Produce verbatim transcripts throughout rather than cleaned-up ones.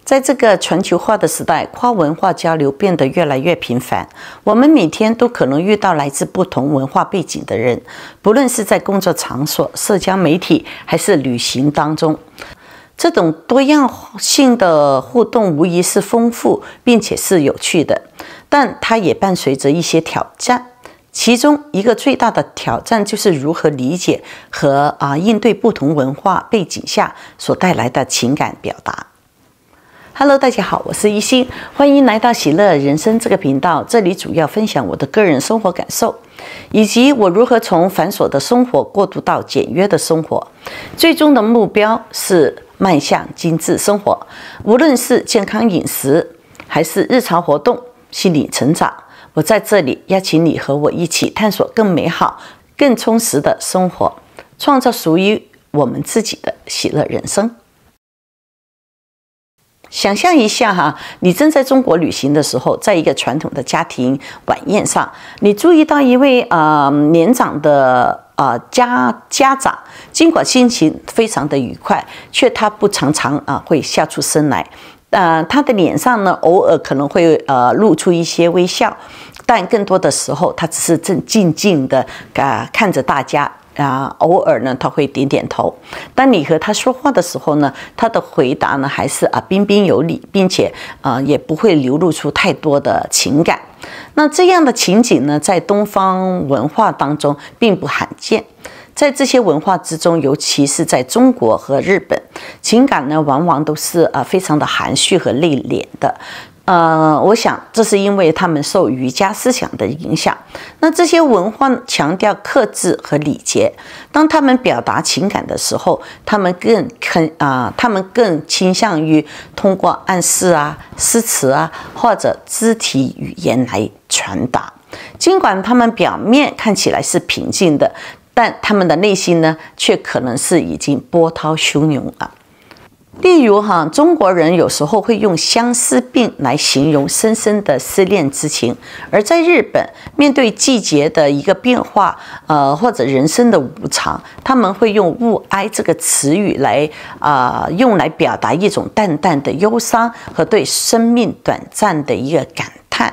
在这个全球化的时代，跨文化交流变得越来越频繁。我们每天都可能遇到来自不同文化背景的人，不论是在工作场所、社交媒体，还是旅行当中。这种多样性的互动无疑是丰富，并且是有趣的，但它也伴随着一些挑战。其中一个最大的挑战就是如何理解和啊应对不同文化背景下所带来的情感表达。Hello， 大家好，我是一心，欢迎来到喜乐人生这个频道。这里主要分享我的个人生活感受，以及我如何从繁琐的生活过渡到简约的生活。最终的目标是迈向精致生活，无论是健康饮食，还是日常活动、心理成长。我在这里邀请你和我一起探索更美好、更充实的生活，创造属于我们自己的喜乐人生。想象一下哈，你正在中国旅行的时候，在一个传统的家庭晚宴上，你注意到一位呃年长的呃家家长，尽管心情非常的愉快，却他不常常啊会笑出声来。呃，他的脸上呢，偶尔可能会呃露出一些微笑，但更多的时候，他只是正静静的啊、呃、看着大家。啊，偶尔呢，他会点点头。当你和他说话的时候呢，他的回答呢还是啊彬彬有礼，并且啊也不会流露出太多的情感。那这样的情景呢，在东方文化当中并不罕见。在这些文化之中，尤其是在中国和日本，情感呢往往都是啊非常的含蓄和内敛的。呃，我想这是因为他们受儒家思想的影响。那这些文化强调克制和礼节，当他们表达情感的时候，他们更肯啊、呃，他们更倾向于通过暗示啊、诗词啊或者肢体语言来传达。尽管他们表面看起来是平静的，但他们的内心呢，却可能是已经波涛汹涌了。例如哈，中国人有时候会用相思病来形容深深的思念之情，而在日本，面对季节的一个变化，呃，或者人生的无常，他们会用物哀这个词语来啊、呃，用来表达一种淡淡的忧伤和对生命短暂的一个感叹。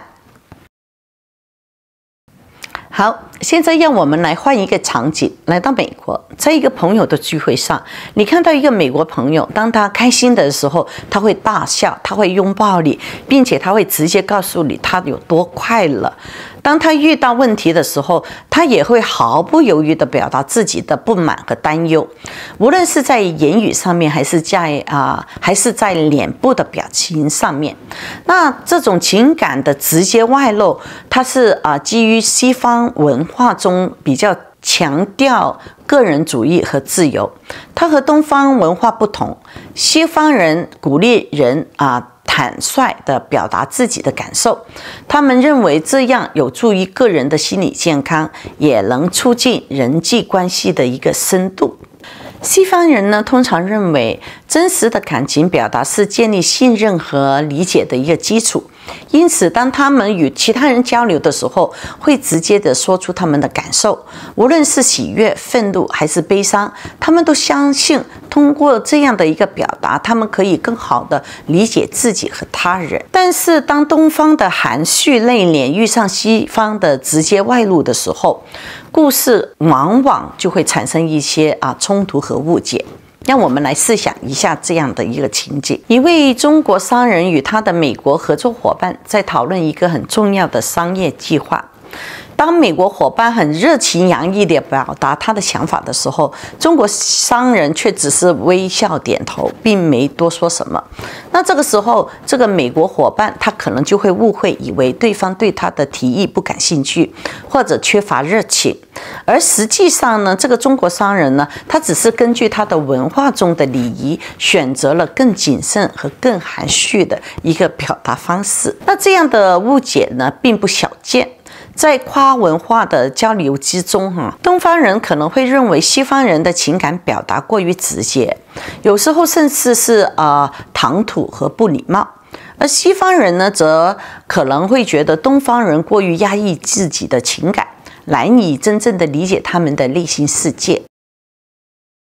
好，现在让我们来换一个场景，来到美国，在一个朋友的聚会上，你看到一个美国朋友，当他开心的时候，他会大笑，他会拥抱你，并且他会直接告诉你他有多快乐。当他遇到问题的时候，他也会毫不犹豫地表达自己的不满和担忧，无论是在言语上面，还是在啊、呃，还是在脸部的表情上面。那这种情感的直接外露，它是啊、呃、基于西方文化中比较强调个人主义和自由，它和东方文化不同。西方人鼓励人啊。呃坦率地表达自己的感受，他们认为这样有助于个人的心理健康，也能促进人际关系的一个深度。西方人呢，通常认为真实的感情表达是建立信任和理解的一个基础，因此当他们与其他人交流的时候，会直接的说出他们的感受，无论是喜悦、愤怒还是悲伤，他们都相信通过这样的一个表达，他们可以更好的理解自己和他人。但是当东方的含蓄内敛遇上西方的直接外露的时候，故事往往就会产生一些啊冲突和误解。让我们来试想一下这样的一个情景：一位中国商人与他的美国合作伙伴在讨论一个很重要的商业计划。当美国伙伴很热情洋溢地表达他的想法的时候，中国商人却只是微笑点头，并没多说什么。那这个时候，这个美国伙伴他可能就会误会，以为对方对他的提议不感兴趣，或者缺乏热情。而实际上呢，这个中国商人呢，他只是根据他的文化中的礼仪，选择了更谨慎和更含蓄的一个表达方式。那这样的误解呢，并不少见。在跨文化的交流之中，哈，东方人可能会认为西方人的情感表达过于直接，有时候甚至是呃唐突和不礼貌；而西方人呢，则可能会觉得东方人过于压抑自己的情感，难以真正的理解他们的内心世界。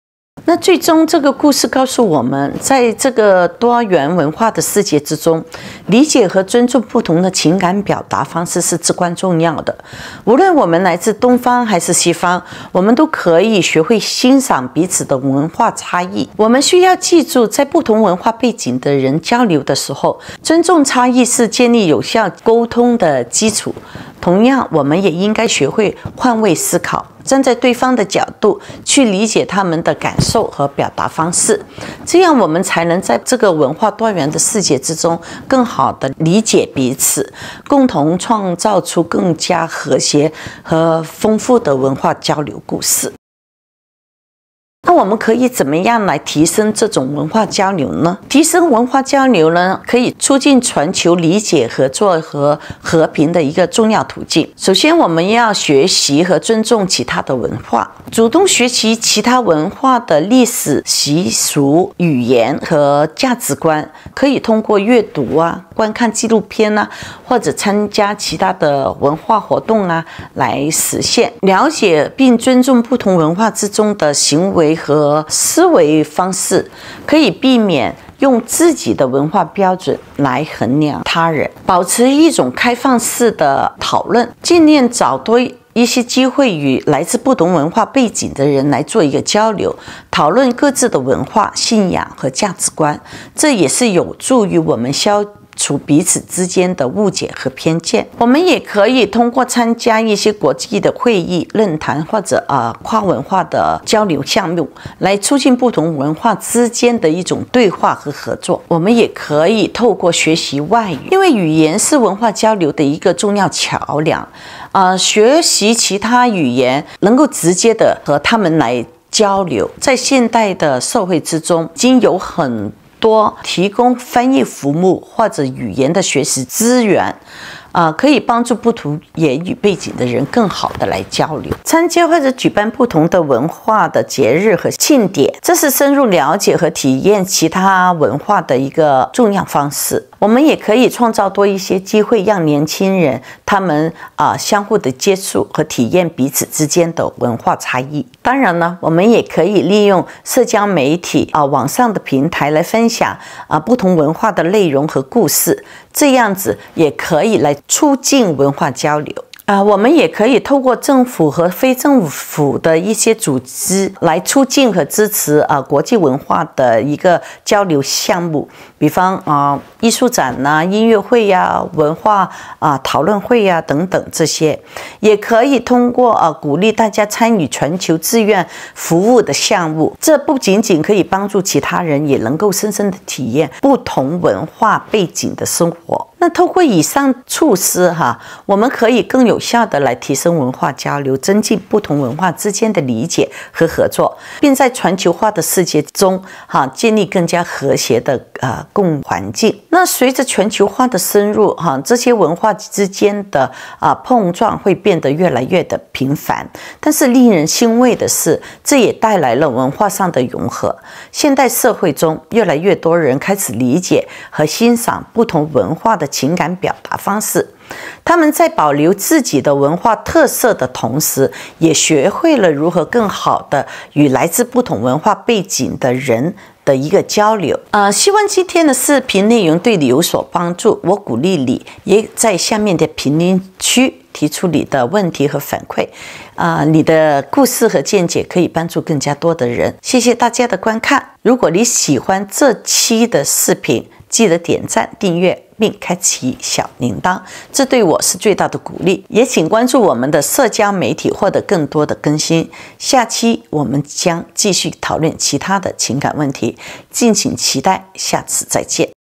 那最终这个故事告诉我们，在这个多元文化的世界之中，理解和尊重不同的情感表达方式是至关重要的。无论我们来自东方还是西方，我们都可以学会欣赏彼此的文化差异。我们需要记住，在不同文化背景的人交流的时候，尊重差异是建立有效沟通的基础。同样，我们也应该学会换位思考，站在对方的角度去理解他们的感受和表达方式，这样我们才能在这个文化多元的世界之中更好地理解彼此，共同创造出更加和谐和丰富的文化交流故事。那我们可以怎么样来提升这种文化交流呢？提升文化交流呢，可以促进全球理解、合作和和平的一个重要途径。首先，我们要学习和尊重其他的文化，主动学习其他文化的历史、习俗、语言和价值观，可以通过阅读啊、观看纪录片啊，或者参加其他的文化活动啊来实现。了解并尊重不同文化之中的行为和思维方式，可以避免用自己的文化标准来衡量他人，保持一种开放式的讨论，尽量找多一些机会与来自不同文化背景的人来做一个交流，讨论各自的文化、信仰和价值观，这也是有助于我们消除彼此之间的误解和偏见。我们也可以通过参加一些国际的会议、论坛或者呃跨文化的交流项目，来促进不同文化之间的一种对话和合作。我们也可以透过学习外语，因为语言是文化交流的一个重要桥梁。呃，学习其他语言能够直接的和他们来交流。在现代的社会之中，已经有很多提供翻译服务或者语言的学习资源，啊、呃，可以帮助不同言语背景的人更好的来交流。参加或者举办不同的文化的节日和庆典，这是深入了解和体验其他文化的一个重要方式。我们也可以创造多一些机会，让年轻人他们啊、呃、相互的接触和体验彼此之间的文化差异。当然呢，我们也可以利用社交媒体啊、呃、网上的平台来分享啊、呃、不同文化的内容和故事，这样子也可以来促进文化交流。啊、呃，我们也可以透过政府和非政府的一些组织来促进和支持啊、呃、国际文化的一个交流项目，比方啊、呃、艺术展呐、啊、音乐会呀、啊、文化啊、呃、讨论会呀、啊、等等这些，也可以通过啊、呃、鼓励大家参与全球志愿服务的项目，这不仅仅可以帮助其他人，也能够深深的体验不同文化背景的生活。那透过以上措施哈，我们可以更有效的来提升文化交流，增进不同文化之间的理解和合作，并在全球化的世界中哈建立更加和谐的呃共环境。那随着全球化的深入哈，这些文化之间的啊、呃、碰撞会变得越来越的频繁。但是令人欣慰的是，这也带来了文化上的融合。现代社会中，越来越多人开始理解和欣赏不同文化的情感表达方式，他们在保留自己的文化特色的同时，也学会了如何更好的与来自不同文化背景的人的一个交流。呃，希望今天的视频内容对你有所帮助。我鼓励你也在下面的评论区提出你的问题和反馈，啊、呃，你的故事和见解可以帮助更加多的人。谢谢大家的观看。如果你喜欢这期的视频，记得点赞、订阅并开启小铃铛，这对我是最大的鼓励。也请关注我们的社交媒体，获得更多的更新。下期我们将继续讨论其他的情感问题，敬请期待，下次再见。